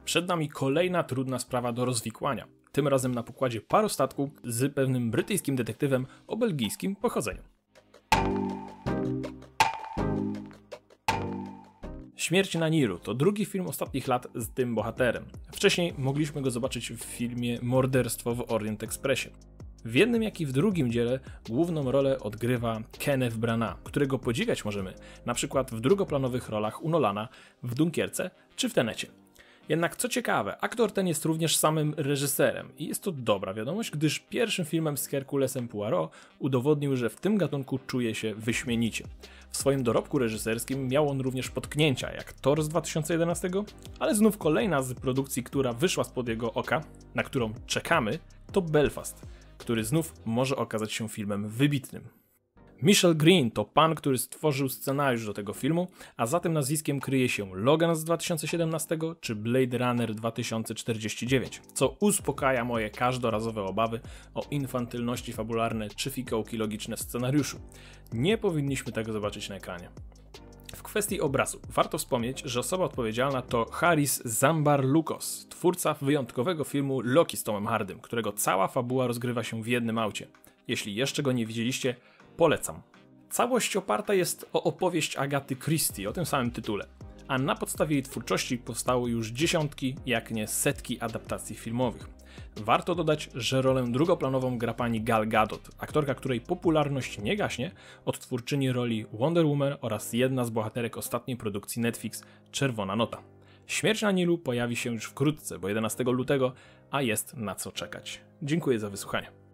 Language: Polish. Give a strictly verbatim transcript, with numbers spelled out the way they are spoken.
Przed nami kolejna trudna sprawa do rozwikłania. Tym razem na pokładzie parostatku z pewnym brytyjskim detektywem o belgijskim pochodzeniu. Śmierć na Nilu to drugi film ostatnich lat z tym bohaterem. Wcześniej mogliśmy go zobaczyć w filmie Morderstwo w Orient Expressie. W jednym jak i w drugim dziele główną rolę odgrywa Kenneth Branagh, którego podziwiać możemy na przykład w drugoplanowych rolach u Nolana w Dunkierce czy w Tenecie. Jednak co ciekawe, aktor ten jest również samym reżyserem i jest to dobra wiadomość, gdyż pierwszym filmem z Herkulesem Poirot udowodnił, że w tym gatunku czuje się wyśmienicie. W swoim dorobku reżyserskim miał on również potknięcia jak Thor z dwa tysiące jedenastego, ale znów kolejna z produkcji, która wyszła spod jego oka, na którą czekamy, to Belfast, który znów może okazać się filmem wybitnym. Michel Green to pan, który stworzył scenariusz do tego filmu, a za tym nazwiskiem kryje się Logan z dwa tysiące siedemnastego czy Blade Runner dwa tysiące czterdzieści dziewięć, co uspokaja moje każdorazowe obawy o infantylności fabularne czy fikołki logiczne w scenariuszu. Nie powinniśmy tego zobaczyć na ekranie. W kwestii obrazu warto wspomnieć, że osoba odpowiedzialna to Haris Zambar-Lukos, twórca wyjątkowego filmu Loki z Tomem Hardym, którego cała fabuła rozgrywa się w jednym aucie. Jeśli jeszcze go nie widzieliście, polecam. Całość oparta jest o opowieść Agaty Christie o tym samym tytule, a na podstawie jej twórczości powstały już dziesiątki, jak nie setki adaptacji filmowych. Warto dodać, że rolę drugoplanową gra pani Gal Gadot, aktorka, której popularność nie gaśnie, odtwórczyni roli Wonder Woman oraz jedna z bohaterek ostatniej produkcji Netflix Czerwona Nota. Śmierć na Nilu pojawi się już wkrótce, bo jedenastego lutego, a jest na co czekać. Dziękuję za wysłuchanie.